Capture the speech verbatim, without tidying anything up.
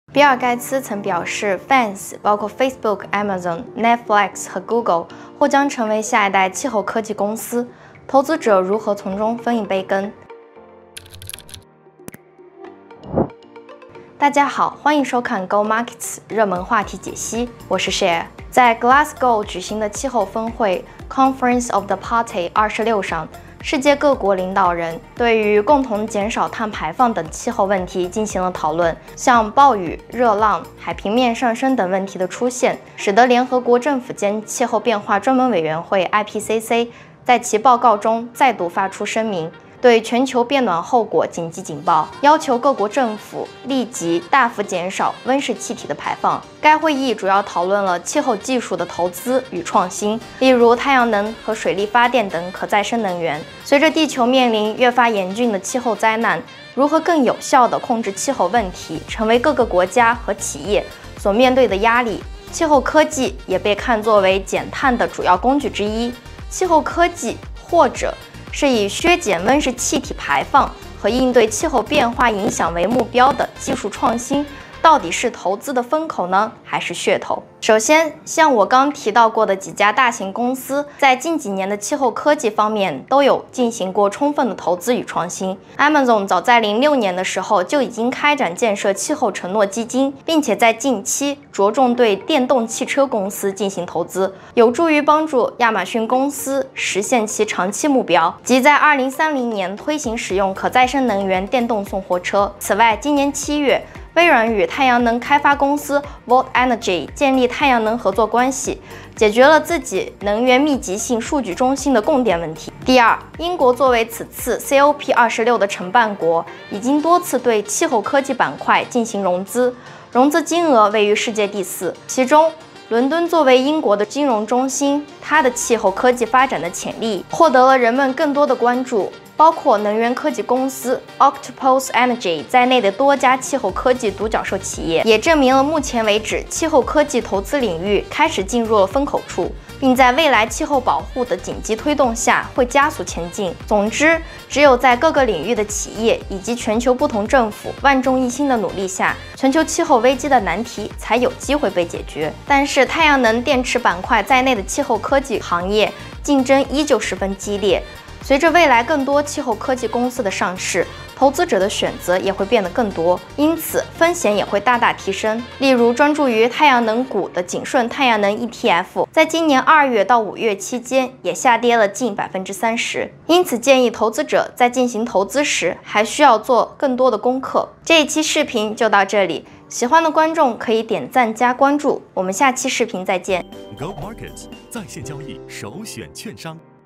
比尔·盖茨曾表示 ，Fans 包括 Facebook、Amazon、Netflix 和 Google 或将成为下一代气候科技公司，投资者如何从中分一杯羹？大家好，欢迎收看 Go Markets 热门话题解析，我是 Share。在 Glasgow 举行的气候峰会 Conference of the Party 二十六上，世界各国领导人对于共同减少碳排放等气候问题进行了讨论。像暴雨、热浪、海平面上升等问题的出现，使得联合国政府间气候变化专门委员会 I P C C 在其报告中再度发出声明，对全球变暖后果紧急警报，要求各国政府立即大幅减少温室气体的排放。该会议主要讨论了气候技术的投资与创新，例如太阳能和水力发电等可再生能源。随着地球面临越发严峻的气候灾难，如何更有效地控制气候问题，成为各个国家和企业所面对的压力。气候科技也被看作为减碳的主要工具之一。气候科技或者是以削减温室气体排放和应对气候变化影响为目标的技术创新，到底是投资的风口呢，还是噱头？首先，像我刚提到过的几家大型公司，在近几年的气候科技方面都有进行过充分的投资与创新。Amazon 早在零六年的时候就已经开展建设气候承诺基金，并且在近期着重对电动汽车公司进行投资，有助于帮助亚马逊公司实现其长期目标，即在二零三零年推行使用可再生能源电动送货车。此外，今年七月，微软与太阳能开发公司 Volt Energy 建立太阳能合作关系，解决了自己能源密集性数据中心的供电问题。第二，英国作为此次 C O P 二十六的承办国，已经多次对气候科技板块进行融资，融资金额位于世界第四。其中，伦敦作为英国的金融中心，它的气候科技发展的潜力获得了人们更多的关注。包括能源科技公司 Octopus Energy 在内的多家气候科技独角兽企业，也证明了目前为止气候科技投资领域开始进入了风口处，并在未来气候保护的紧急推动下会加速前进。总之，只有在各个领域的企业以及全球不同政府万众一心的努力下，全球气候危机的难题才有机会被解决。但是，太阳能电池板块在内的气候科技行业竞争依旧十分激烈。随着未来更多气候科技公司的上市，投资者的选择也会变得更多，因此风险也会大大提升。例如，专注于太阳能股的景顺太阳能 E T F， 在今年二月到五月期间也下跌了近百分之三十。因此，建议投资者在进行投资时，还需要做更多的功课。这一期视频就到这里，喜欢的观众可以点赞加关注，我们下期视频再见。 Go Markets 在线交易首选券商。